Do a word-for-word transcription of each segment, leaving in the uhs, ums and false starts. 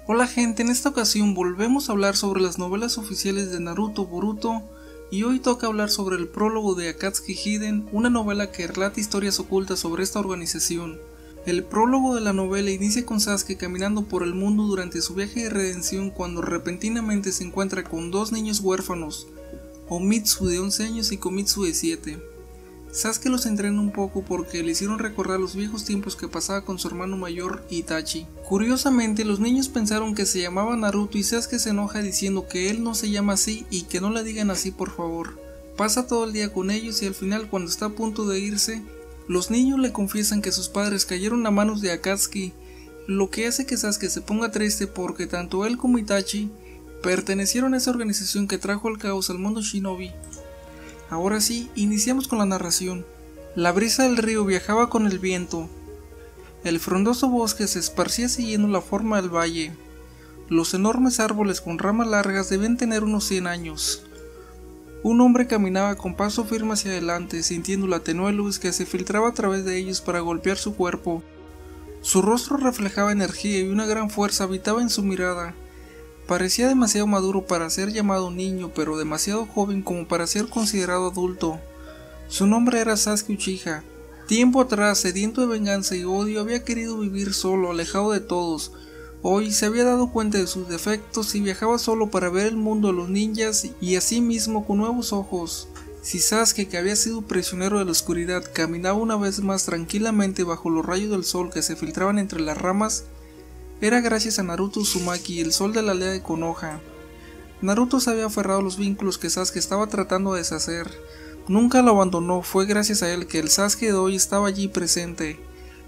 Hola gente, en esta ocasión volvemos a hablar sobre las novelas oficiales de Naruto Boruto y hoy toca hablar sobre el prólogo de Akatsuki Hiden, una novela que relata historias ocultas sobre esta organización. El prólogo de la novela inicia con Sasuke caminando por el mundo durante su viaje de redención cuando repentinamente se encuentra con dos niños huérfanos, Omitsu de once años y Komitsu de siete. Sasuke los entrena un poco porque le hicieron recordar los viejos tiempos que pasaba con su hermano mayor Itachi. Curiosamente, los niños pensaron que se llamaba Naruto y Sasuke se enoja diciendo que él no se llama así y que no le digan así por favor. Pasa todo el día con ellos y al final, cuando está a punto de irse, los niños le confiesan que sus padres cayeron a manos de Akatsuki, lo que hace que Sasuke se ponga triste porque tanto él como Itachi pertenecieron a esa organización que trajo el caos al mundo shinobi. Ahora sí, iniciamos con la narración. La brisa del río viajaba con el viento. El frondoso bosque se esparcía siguiendo la forma del valle. Los enormes árboles con ramas largas debían tener unos cien años. Un hombre caminaba con paso firme hacia adelante, sintiendo la tenue luz que se filtraba a través de ellos para golpear su cuerpo. Su rostro reflejaba energía y una gran fuerza habitaba en su mirada. Parecía demasiado maduro para ser llamado niño, pero demasiado joven como para ser considerado adulto. Su nombre era Sasuke Uchiha. Tiempo atrás, sediento de venganza y odio, había querido vivir solo, alejado de todos. Hoy se había dado cuenta de sus defectos y viajaba solo para ver el mundo de los ninjas y a sí mismo con nuevos ojos. Si Sasuke, que había sido prisionero de la oscuridad, caminaba una vez más tranquilamente bajo los rayos del sol que se filtraban entre las ramas, era gracias a Naruto Uzumaki, el sol de la aldea de Konoha. Naruto se había aferrado a los vínculos que Sasuke estaba tratando de deshacer. Nunca lo abandonó, fue gracias a él que el Sasuke de hoy estaba allí presente.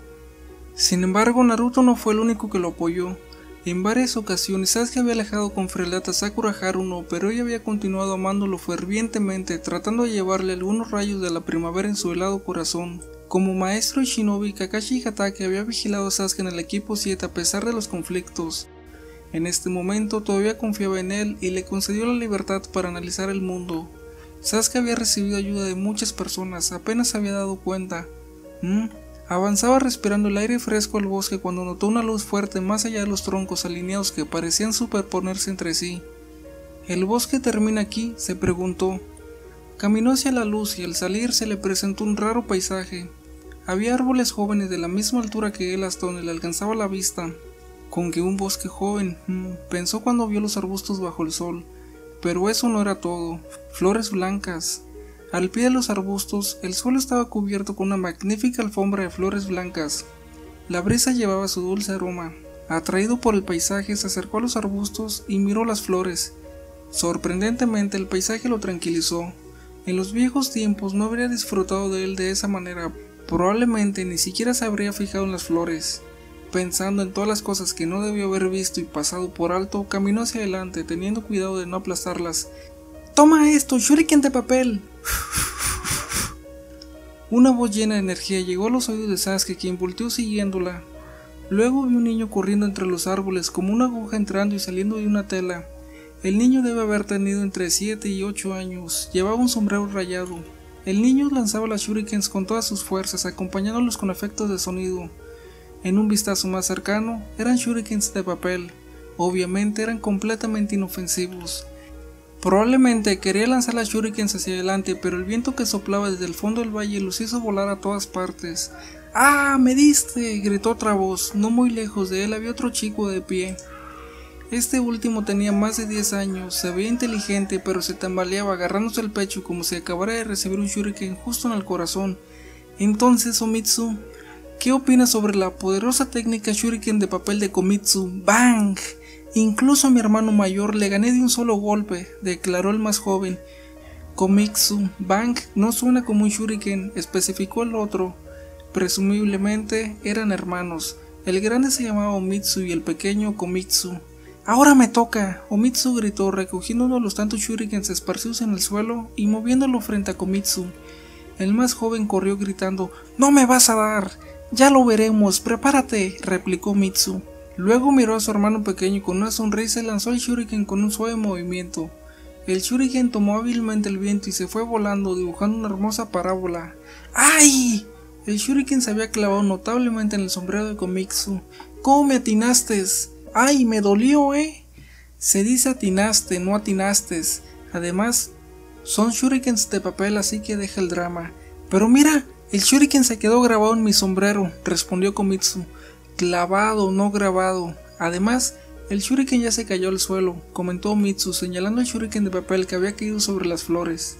Sin embargo, Naruto no fue el único que lo apoyó. En varias ocasiones Sasuke había alejado con frialdad a Sakura Haruno, pero ella había continuado amándolo fervientemente, tratando de llevarle algunos rayos de la primavera en su helado corazón. Como maestro shinobi, Kakashi Hatake había vigilado a Sasuke en el equipo siete a pesar de los conflictos. En este momento todavía confiaba en él y le concedió la libertad para analizar el mundo. Sasuke había recibido ayuda de muchas personas, apenas se había dado cuenta. ¿Mm? Avanzaba respirando el aire fresco del bosque cuando notó una luz fuerte más allá de los troncos alineados que parecían superponerse entre sí. ¿El bosque termina aquí?, se preguntó. Caminó hacia la luz y al salir se le presentó un raro paisaje. Había árboles jóvenes de la misma altura que él hasta donde le alcanzaba la vista. Con que un bosque joven, mmm, pensó cuando vio los arbustos bajo el sol. Pero eso no era todo, flores blancas. Al pie de los arbustos, el suelo estaba cubierto con una magnífica alfombra de flores blancas. La brisa llevaba su dulce aroma. Atraído por el paisaje, se acercó a los arbustos y miró las flores. Sorprendentemente, el paisaje lo tranquilizó. En los viejos tiempos no habría disfrutado de él de esa manera. Probablemente ni siquiera se habría fijado en las flores. Pensando en todas las cosas que no debió haber visto y pasado por alto, caminó hacia adelante, teniendo cuidado de no aplastarlas. ¡Toma esto, shuriken de papel! Una voz llena de energía llegó a los oídos de Sasuke, quien volteó siguiéndola. Luego vio un niño corriendo entre los árboles como una aguja entrando y saliendo de una tela. El niño debe haber tenido entre siete y ocho años, llevaba un sombrero rayado. El niño lanzaba las shurikens con todas sus fuerzas, acompañándolos con efectos de sonido. En un vistazo más cercano, eran shurikens de papel. Obviamente eran completamente inofensivos. Probablemente quería lanzar las shurikens hacia adelante, pero el viento que soplaba desde el fondo del valle los hizo volar a todas partes. ¡Ah, me diste!, gritó otra voz. No muy lejos de él había otro chico de pie. Este último tenía más de diez años, se veía inteligente pero se tambaleaba agarrándose el pecho como si acabara de recibir un shuriken justo en el corazón. Entonces, Omitsu, ¿qué opinas sobre la poderosa técnica shuriken de papel de Komitsu? ¡Bang! Incluso a mi hermano mayor le gané de un solo golpe, declaró el más joven. Komitsu, Bang no suena como un shuriken, especificó el otro. Presumiblemente eran hermanos. El grande se llamaba Omitsu y el pequeño Komitsu. ¡Ahora me toca!, Omitsu gritó, recogiendo uno de los tantos shurikens esparcidos en el suelo y moviéndolo frente a Komitsu. El más joven corrió gritando: ¡No me vas a dar! ¡Ya lo veremos! ¡Prepárate!, replicó Mitsu. Luego miró a su hermano pequeño y con una sonrisa lanzó el shuriken con un suave movimiento. El shuriken tomó hábilmente el viento y se fue volando, dibujando una hermosa parábola. ¡Ay! El shuriken se había clavado notablemente en el sombrero de Komitsu. ¿Cómo me atinaste? ¡Ay, me dolió, eh! Se dice atinaste, no atinastes. Además, son shurikens de papel, así que deja el drama. Pero mira, el shuriken se quedó grabado en mi sombrero, respondió Komitsu. Clavado, no grabado. Además, el shuriken ya se cayó al suelo, comentó Mitsu, señalando el shuriken de papel que había caído sobre las flores.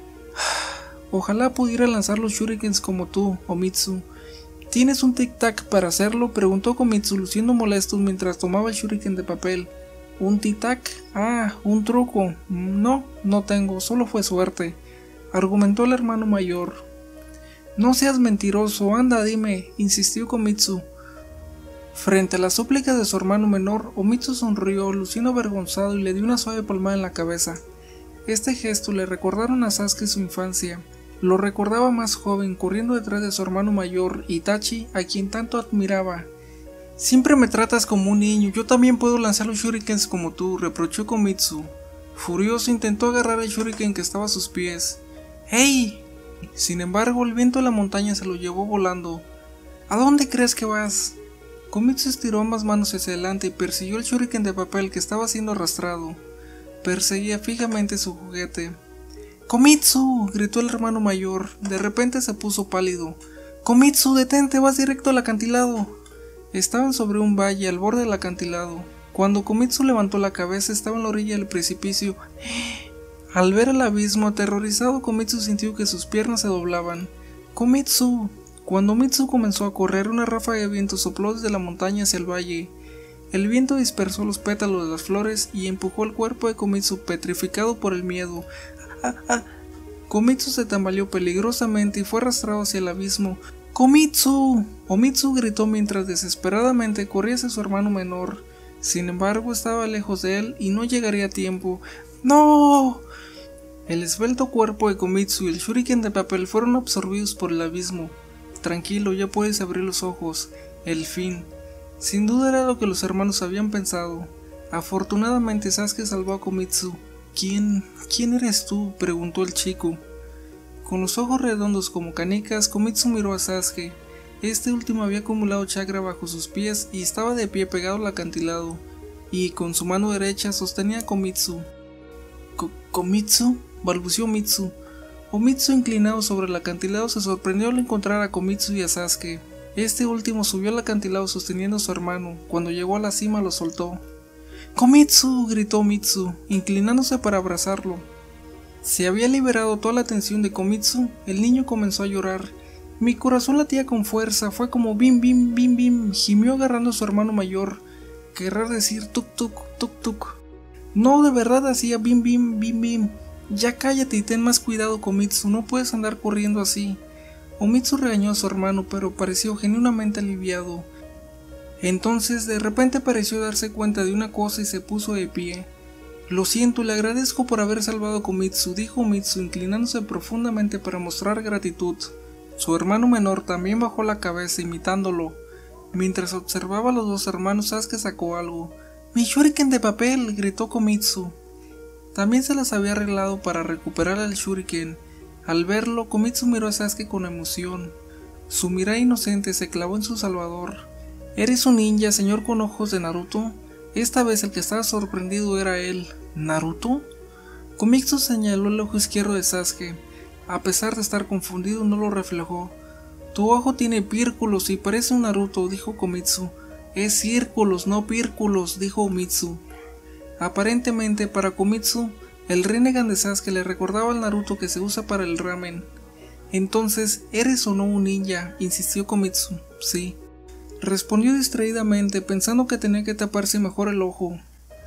Ojalá pudiera lanzar los shurikens como tú, Omitsu. ¿Tienes un tic-tac para hacerlo?, preguntó Komitsu, luciendo molesto mientras tomaba el shuriken de papel. ¿Un tic-tac? Ah, un truco. No, no tengo, solo fue suerte, argumentó el hermano mayor. No seas mentiroso, anda, dime, insistió Komitsu. Frente a las súplicas de su hermano menor, Omitsu sonrió, luciendo avergonzado, y le dio una suave palmada en la cabeza. Este gesto le recordaron a Sasuke su infancia. Lo recordaba más joven, corriendo detrás de su hermano mayor, Itachi, a quien tanto admiraba. Siempre me tratas como un niño, yo también puedo lanzar los shurikens como tú, reprochó Komitsu. Furioso, intentó agarrar el shuriken que estaba a sus pies. ¡Hey! Sin embargo, el viento de la montaña se lo llevó volando. ¿A dónde crees que vas? Komitsu estiró ambas manos hacia adelante y persiguió el shuriken de papel que estaba siendo arrastrado. Perseguía fijamente su juguete. ¡Komitsu!, gritó el hermano mayor. De repente se puso pálido. ¡Komitsu, detente! ¡Vas directo al acantilado! Estaban sobre un valle al borde del acantilado. Cuando Komitsu levantó la cabeza, estaba en la orilla del precipicio. Al ver el abismo, aterrorizado, Komitsu sintió que sus piernas se doblaban. ¡Komitsu! Cuando Mitsu comenzó a correr, una ráfaga de viento sopló desde la montaña hacia el valle. El viento dispersó los pétalos de las flores y empujó el cuerpo de Komitsu, petrificado por el miedo. ¡Ah, ah! Komitsu se tambaleó peligrosamente y fue arrastrado hacia el abismo. ¡Komitsu! Omitsu gritó mientras desesperadamente corría hacia su hermano menor. Sin embargo, estaba lejos de él y no llegaría a tiempo. ¡No! El esbelto cuerpo de Komitsu y el shuriken de papel fueron absorbidos por el abismo. Tranquilo, ya puedes abrir los ojos. El fin. Sin duda era lo que los hermanos habían pensado. Afortunadamente Sasuke salvó a Komitsu. ¿Quién? ¿Quién eres tú?, preguntó el chico. Con los ojos redondos como canicas, Komitsu miró a Sasuke. Este último había acumulado chakra bajo sus pies y estaba de pie pegado al acantilado, y con su mano derecha sostenía a Komitsu. ¿Komitsu?, balbuceó Mitsu. Omitsu, inclinado sobre el acantilado, se sorprendió al encontrar a Komitsu y a Sasuke. Este último subió al acantilado sosteniendo a su hermano. Cuando llegó a la cima lo soltó. ¡Komitsu!, gritó Mitsu, inclinándose para abrazarlo. Se había liberado toda la tensión de Komitsu. El niño comenzó a llorar. Mi corazón latía con fuerza, fue como bim bim bim bim, gimió agarrando a su hermano mayor. Querrá decir tuk tuk tuk tuk. No, de verdad hacía bim bim bim bim. Ya cállate y ten más cuidado, Komitsu, no puedes andar corriendo así. Omitsu regañó a su hermano, pero pareció genuinamente aliviado. Entonces de repente pareció darse cuenta de una cosa y se puso de pie. Lo siento, le agradezco por haber salvado a Komitsu, dijo Omitsu, inclinándose profundamente para mostrar gratitud. Su hermano menor también bajó la cabeza imitándolo. Mientras observaba a los dos hermanos, Sasuke sacó algo. ¡Mi shuriken de papel!, gritó Komitsu. También se las había arreglado para recuperar el shuriken. Al verlo, Komitsu miró a Sasuke con emoción. Su mirada inocente se clavó en su salvador. ¿Eres un ninja, señor con ojos de Naruto? Esta vez el que estaba sorprendido era él. ¿Naruto? Komitsu señaló el ojo izquierdo de Sasuke. A pesar de estar confundido, no lo reflejó. Tu ojo tiene pírculos y parece un Naruto, dijo Komitsu. Es círculos, no pírculos, dijo Omitsu. Aparentemente para Komitsu, el Rinnegan de Sasuke le recordaba al Naruto que se usa para el ramen. Entonces, ¿eres o no un ninja?, insistió Komitsu. Sí. Respondió distraídamente, pensando que tenía que taparse mejor el ojo.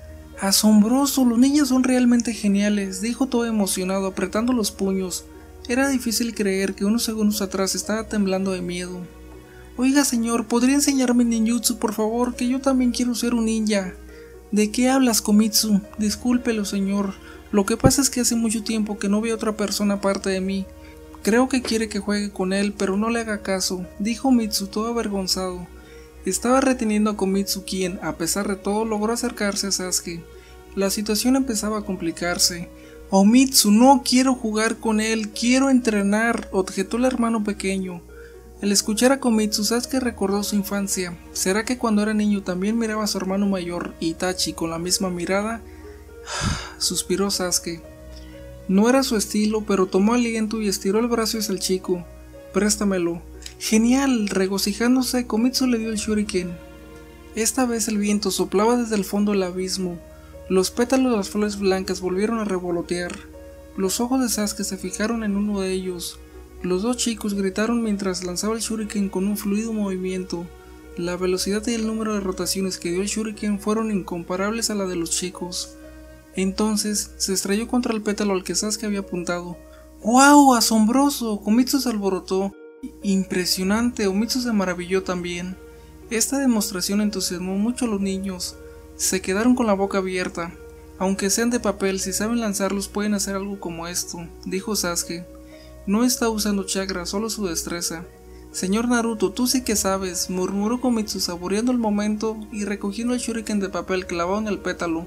Asombroso, los ninjas son realmente geniales, dijo todo emocionado, apretando los puños. Era difícil creer que unos segundos atrás estaba temblando de miedo. Oiga señor, ¿podría enseñarme ninjutsu por favor? Que yo también quiero ser un ninja. ¿De qué hablas, Komitsu? Discúlpelo, señor. Lo que pasa es que hace mucho tiempo que no veo a otra persona aparte de mí. Creo que quiere que juegue con él, pero no le haga caso, dijo Mitsu todo avergonzado. Estaba reteniendo a Komitsu, quien, a pesar de todo, logró acercarse a Sasuke. La situación empezaba a complicarse. Oh Mitsu, no quiero jugar con él, quiero entrenar, objetó el hermano pequeño. Al escuchar a Komitsu, Sasuke recordó su infancia. ¿Será que cuando era niño también miraba a su hermano mayor, Itachi, con la misma mirada? Suspiró Sasuke. No era su estilo, pero tomó aliento y estiró el brazo hacia el chico. Préstamelo. Genial, regocijándose, Komitsu le dio el shuriken. Esta vez el viento soplaba desde el fondo del abismo. Los pétalos de las flores blancas volvieron a revolotear. Los ojos de Sasuke se fijaron en uno de ellos. Los dos chicos gritaron mientras lanzaba el shuriken con un fluido movimiento. La velocidad y el número de rotaciones que dio el shuriken fueron incomparables a la de los chicos. Entonces se estrelló contra el pétalo al que Sasuke había apuntado. ¡Wow! ¡Asombroso! Komitsu se alborotó. ¡Impresionante! Komitsu se maravilló también. Esta demostración entusiasmó mucho a los niños. Se quedaron con la boca abierta. Aunque sean de papel, si saben lanzarlos pueden hacer algo como esto, dijo Sasuke. No está usando chakra, solo su destreza. Señor Naruto, tú sí que sabes, murmuró Komitsu saboreando el momento y recogiendo el shuriken de papel clavado en el pétalo.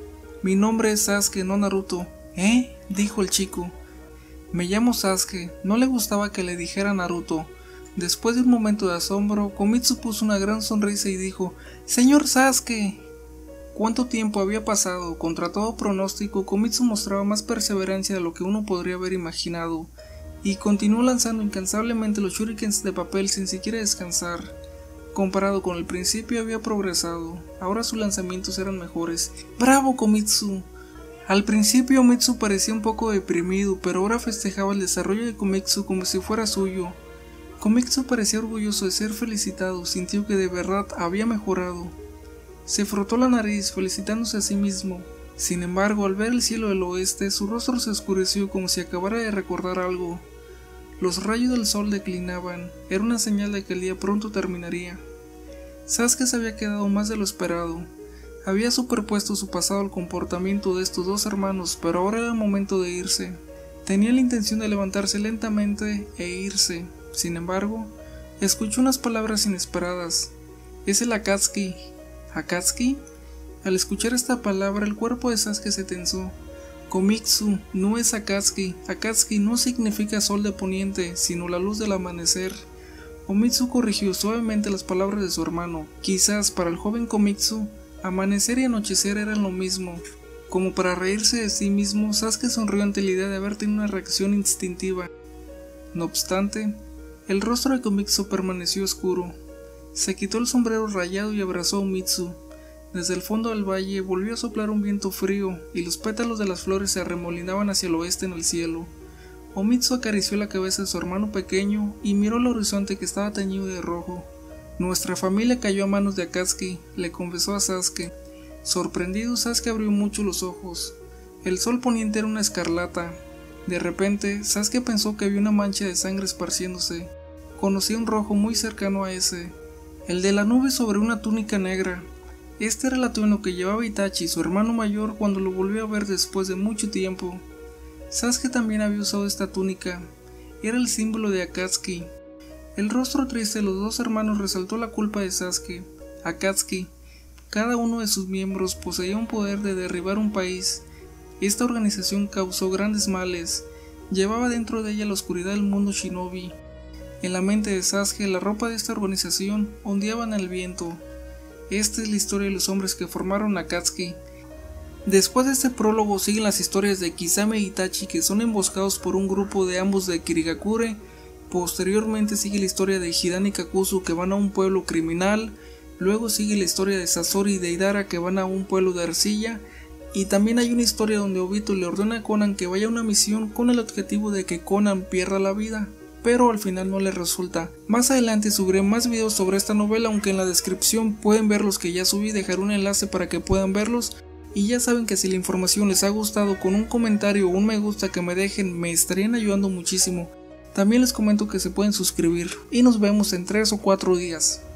Mi nombre es Sasuke, no Naruto. ¿Eh? Dijo el chico. Me llamo Sasuke. No le gustaba que le dijera Naruto. Después de un momento de asombro, Komitsu puso una gran sonrisa y dijo: Señor Sasuke. ¿Cuánto tiempo había pasado? Contra todo pronóstico, Komitsu mostraba más perseverancia de lo que uno podría haber imaginado, y continuó lanzando incansablemente los shurikens de papel sin siquiera descansar. Comparado con el principio había progresado, ahora sus lanzamientos eran mejores. ¡Bravo, Komitsu! Al principio Komitsu parecía un poco deprimido, pero ahora festejaba el desarrollo de Komitsu como si fuera suyo. Komitsu parecía orgulloso de ser felicitado, sintió que de verdad había mejorado. Se frotó la nariz, felicitándose a sí mismo. Sin embargo, al ver el cielo del oeste, su rostro se oscureció como si acabara de recordar algo. Los rayos del sol declinaban, era una señal de que el día pronto terminaría. Sasuke se había quedado más de lo esperado. Había superpuesto su pasado al comportamiento de estos dos hermanos, pero ahora era el momento de irse. Tenía la intención de levantarse lentamente e irse. Sin embargo, escuchó unas palabras inesperadas. Es el Akatsuki. ¿Akatsuki? Al escuchar esta palabra, el cuerpo de Sasuke se tensó. Komitsu, no es Akatsuki. Akatsuki no significa sol de poniente, sino la luz del amanecer. Komitsu corrigió suavemente las palabras de su hermano. Quizás para el joven Komitsu, amanecer y anochecer eran lo mismo. Como para reírse de sí mismo, Sasuke sonrió ante la idea de haber tenido una reacción instintiva. No obstante, el rostro de Komitsu permaneció oscuro. Se quitó el sombrero rayado y abrazó a Komitsu. Desde el fondo del valle volvió a soplar un viento frío y los pétalos de las flores se arremolinaban hacia el oeste en el cielo. Komitsu acarició la cabeza de su hermano pequeño y miró el horizonte que estaba teñido de rojo. Nuestra familia cayó a manos de Akatsuki, le confesó a Sasuke. Sorprendido, Sasuke abrió mucho los ojos. El sol poniente era una escarlata. De repente, Sasuke pensó que había una mancha de sangre esparciéndose. Conocía un rojo muy cercano a ese. El de la nube sobre una túnica negra. Este era el atuendo que llevaba Itachi, su hermano mayor, cuando lo volvió a ver después de mucho tiempo. Sasuke también había usado esta túnica. Era el símbolo de Akatsuki. El rostro triste de los dos hermanos resaltó la culpa de Sasuke. Akatsuki. Cada uno de sus miembros poseía un poder de derribar un país. Esta organización causó grandes males. Llevaba dentro de ella la oscuridad del mundo shinobi. En la mente de Sasuke, la ropa de esta organización ondeaba en el viento. Esta es la historia de los hombres que formaron Akatsuki. Después de este prólogo siguen las historias de Kisame e Itachi, que son emboscados por un grupo de ambos de Kirigakure. Posteriormente sigue la historia de Hidan y Kakuzu, que van a un pueblo criminal. Luego sigue la historia de Sasori y Deidara, que van a un pueblo de arcilla. Y también hay una historia donde Obito le ordena a Konan que vaya a una misión con el objetivo de que Konan pierda la vida, pero al final no le resulta. Más adelante subiré más videos sobre esta novela, aunque en la descripción pueden ver los que ya subí, dejaré un enlace para que puedan verlos. Y ya saben que si la información les ha gustado, con un comentario o un me gusta que me dejen me estarían ayudando muchísimo. También les comento que se pueden suscribir y nos vemos en tres o cuatro días.